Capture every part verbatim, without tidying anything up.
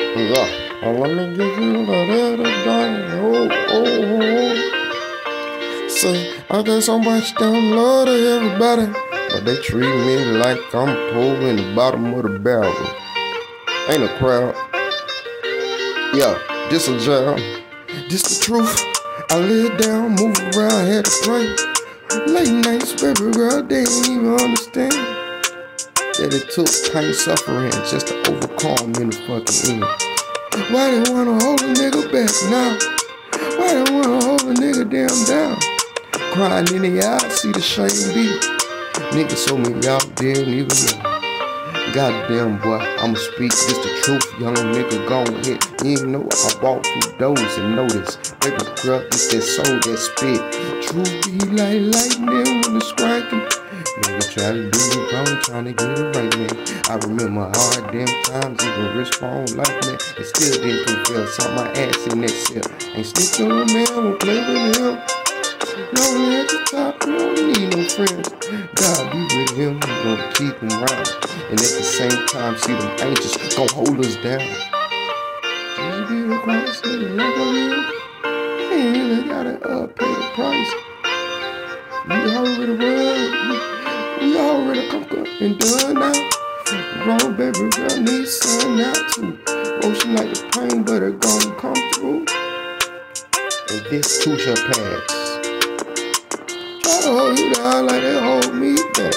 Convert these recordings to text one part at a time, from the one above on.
Yeah. Oh, let me give you the little thing. Oh, oh, oh. Say, I got so much damn love to everybody, but they treat me like I'm poor in the bottom of the barrel. Ain't a crowd. Yeah, this a jam. This the truth. I lay down, move around, had to pray. Late nights, baby girl, they ain't even understand that it took pain, suffering just to overcome in the fucking end. Why they wanna hold a nigga back now? Why they wanna hold a nigga damn down? Crying in the eye, see the shame be. Niggas so many y'all didn't even know. Goddamn boy, I'ma speak this the truth. Young nigga gon' hit. You ain't know I walk through doors and know this. Baby girl, it's that soul that spit. Truth be like lightning when it's striking. Nigga try to do it wrong, trying to get it right, man. I remember hard damn times, even respond like man. And still didn't confess, saw my ass in that cell. Ain't snitch on a man, won't play with him. Lonely at the top, you don't need no friends. God be with him, you gonna keep him round. And at the same time, see them angels gon' hold us down. Jesus be the Christ, nigga, like a real. He ain't really gotta uh, pay the price. We already well, we, we already conquered and done now. Grown baby girl needs sun now too. Ocean like the pain, but it gon' come through. And this too shall pass. Try to hold you down like they hold me back.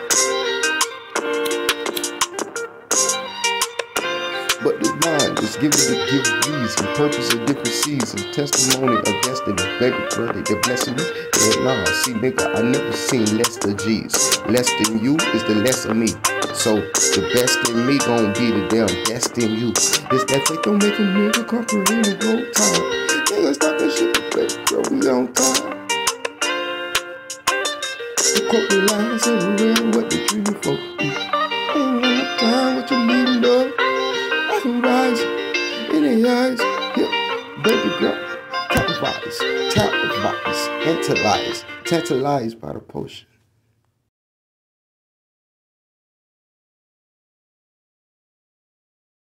But the mind is given to give reason, purpose of different seasons, testimony of destiny. Baby girl, they blessing me. Yeah, nah, see nigga, I never seen less than G's. Less than you is the less of me. So the best in me gon' be the damn best in you. It's that faith don't make a nigga comprehend and grow time. Nigga, stop that shit, baby girl, we on time. The corporate lines everywhere, what they treat you for. Ain't no time, what you leaving though? I can rise in the eyes, yeah, baby girl. Tantalize, tantalize, tantalize, tantalized by the potion.